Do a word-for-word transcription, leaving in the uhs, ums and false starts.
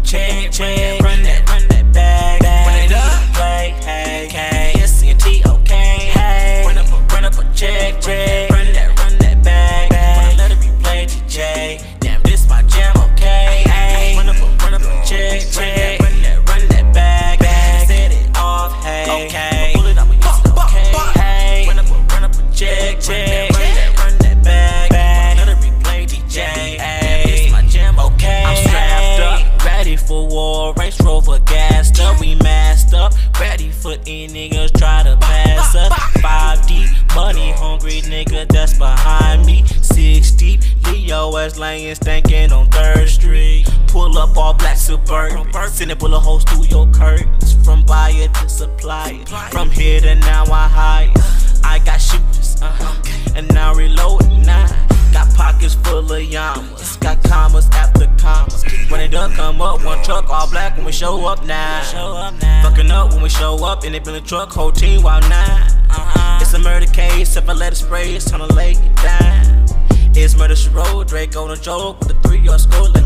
check, check. Run that, run that bag, bag. Run it up, play, hey, hey. S C and T, okay, hey. Run up a, run up a check, check. Run that, run that bag, bag. Wanna let it replay, D J. Damn, this my jam, okay, hey. Run up a, run up a check, check. Run that, run that bag, bag. Set it off, hey, okay. Pull it up, it's okay, hey. Run up a, run up a check, check. Run that, run that bag, bag. Let it replay, D J, hey. This my jam, okay. I'm strapped up, ready for war. Range Rover gassed up, we masked up. Ready for any niggas try to pass us. Five deep, money hungry nigga that's behind me. Six deep, Leo as laying stankin' on third street. Pull up all black Suburban, send a bullet holes through your curtains. From buyer to supplier, from here to now I hire. I got shooters, uh-huh, and now reloading now. Got pockets full of llamas, got commas after commas. When it done come up, one truck all black when we show up now. Fucking up when we show up, and it been a truck, whole team wild nine. It's a murder case, if I let it spray, it's time to lay it down. It's murder she roll, Drake on a joke with a three-yard score.